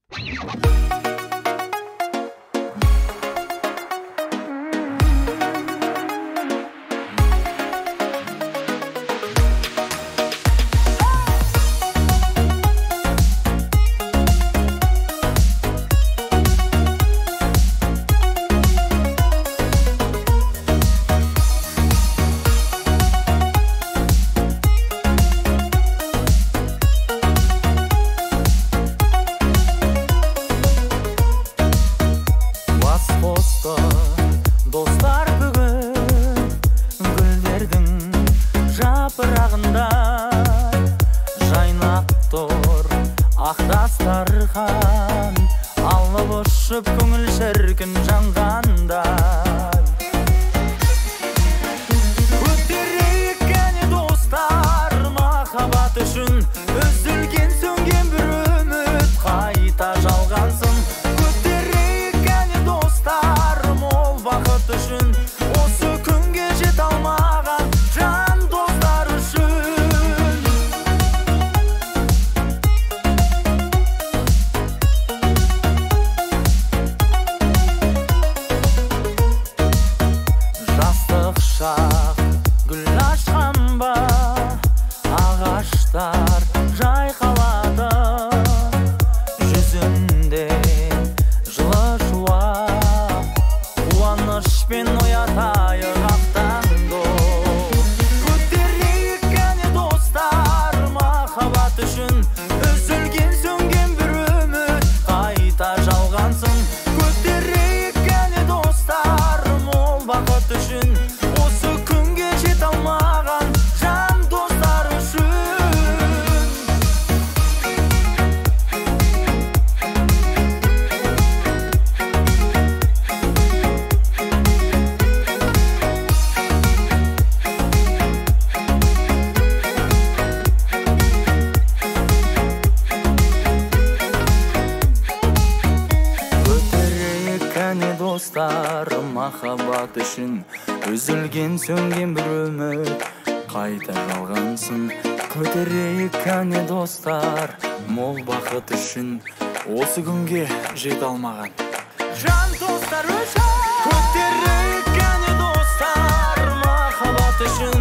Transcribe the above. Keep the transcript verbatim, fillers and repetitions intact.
Dostlar бүгін гүлдердің жапырағындай жайнап тұр ақ дастархан алып ұшып көңіл шіркін жанғандай. Көтерейік кәне достар махаббат үшін үзілген сөнген бір үміт қайта жалғансын. Көтерейік кәне достар бақыт үшін осы күнге жете алмаған жан достар үшін. Жастық шақ гүл ашқан ба ағаштар жайқалады жүзінде жылы шуақ қуанышпен оятайық ақтаңды. Көтерейік кәне достар махаббат үшін үзілген сөнген бір үміт қайта жалғансын. Көтерейік кәне достар мол бақыт үшін осы күнге жете алмаған жан достар үшін. Достар махаббат үшін үзілген сөнген бір үміт қайта жалғансын. Көтерейік кәне достар мол бақыт үшін осы күнге жете алмаған жан достар үшін. Көтерейік кәне достар махаббат үшін